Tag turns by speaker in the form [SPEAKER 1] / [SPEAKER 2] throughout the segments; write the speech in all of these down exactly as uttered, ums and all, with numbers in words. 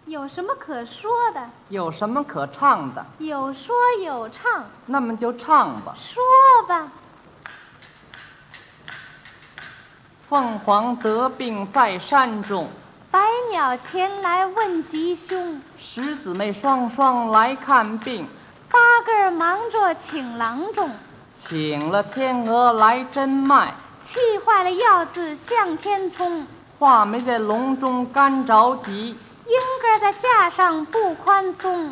[SPEAKER 1] 有什么可说的？
[SPEAKER 2] 有什么可唱的？
[SPEAKER 1] 有说有唱。
[SPEAKER 2] 那么就唱吧。
[SPEAKER 1] 说吧。
[SPEAKER 2] 凤凰得病在山中，
[SPEAKER 1] 百鸟前来问吉凶。
[SPEAKER 2] 十姊妹双双来看病，
[SPEAKER 1] 八个忙着请郎中，
[SPEAKER 2] 请了天鹅来诊脉，
[SPEAKER 1] 气坏了药字向天冲。
[SPEAKER 2] 话梅在笼中干着急，
[SPEAKER 1] 莺歌在架上不宽松。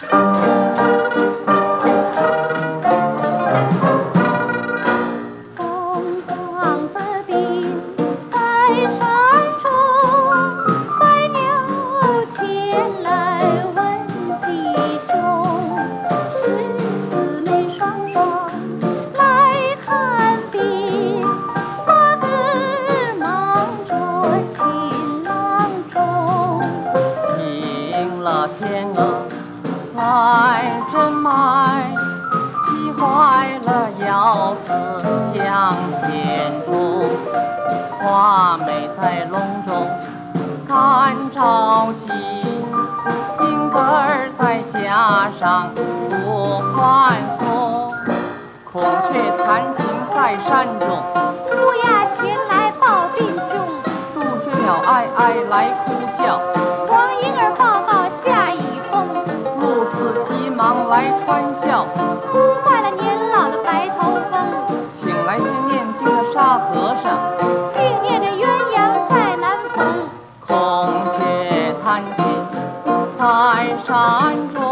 [SPEAKER 1] 凤凰得病在山中，百鸟前来问吉凶。十姊妹双双来看病，八个忙着请郎中。
[SPEAKER 2] 请了天鹅来诊脉，气坏了药字向天冲。画眉在笼中干着急，莺歌儿在架上不宽松。孔雀弹琴在山中，
[SPEAKER 1] 乌鸦前来报病凶。
[SPEAKER 2] 杜鹃鸟哀哀来哭叫，
[SPEAKER 1] 黄莺儿报告驾已疯。
[SPEAKER 2] 鹭鸶急忙来穿孝，
[SPEAKER 1] 哭坏了年老的白头翁。
[SPEAKER 2] 请来些念经的沙和尚，
[SPEAKER 1] 竟念着鸳鸯在南逢。
[SPEAKER 2] 孔雀弹琴在山中。